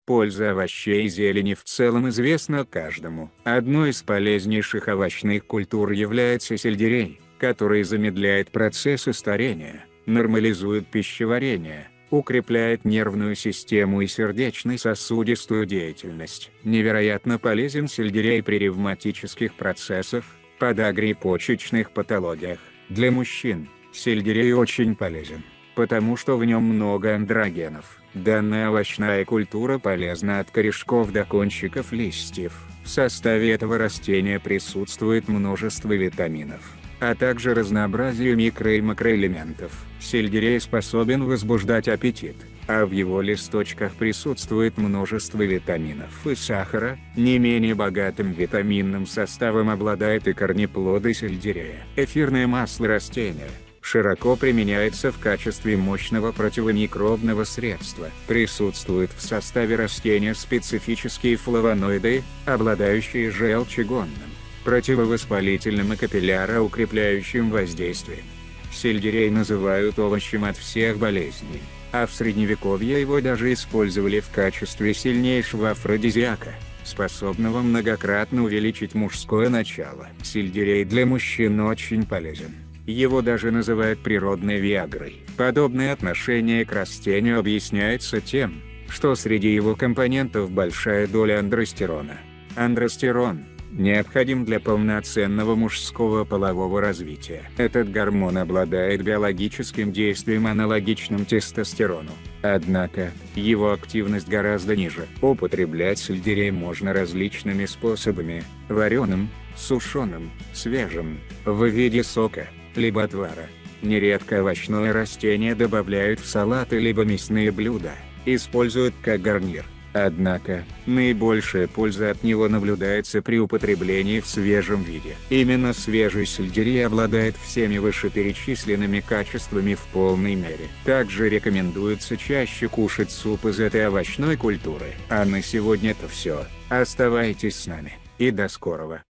Польза овощей и зелени в целом известна каждому. Одной из полезнейших овощных культур является сельдерей, который замедляет процессы старения, нормализует пищеварение, укрепляет нервную систему и сердечно-сосудистую деятельность. Невероятно полезен сельдерей при ревматических процессах, подагре и почечных патологиях. Для мужчин сельдерей очень полезен, потому что в нем много андрогенов. Данная овощная культура полезна от корешков до кончиков листьев. В составе этого растения присутствует множество витаминов, а также разнообразие микро- и макроэлементов. Сельдерей способен возбуждать аппетит, а в его листочках присутствует множество витаминов и сахара. Не менее богатым витаминным составом обладает и корнеплоды сельдерея. Эфирное масло растения широко применяется в качестве мощного противомикробного средства. Присутствуют в составе растения специфические флавоноиды, обладающие желчегонным, противовоспалительным и капилляроукрепляющим воздействием. Сельдерей называют овощем от всех болезней, а в средневековье его даже использовали в качестве сильнейшего афродизиака, способного многократно увеличить мужское начало. Сельдерей для мужчин очень полезен. Его даже называют природной виагрой. Подобное отношение к растению объясняется тем, что среди его компонентов большая доля андростерона. Андростерон необходим для полноценного мужского полового развития. Этот гормон обладает биологическим действием, аналогичным тестостерону. Однако, его активность гораздо ниже. Употреблять сельдерей можно различными способами: вареным, сушеным, свежим, в виде сока, либо отвара. Нередко овощное растение добавляют в салаты либо мясные блюда, используют как гарнир. Однако, наибольшая польза от него наблюдается при употреблении в свежем виде. Именно свежий сельдерей обладает всеми вышеперечисленными качествами в полной мере. Также рекомендуется чаще кушать суп из этой овощной культуры. А на сегодня это все. Оставайтесь с нами, и до скорого.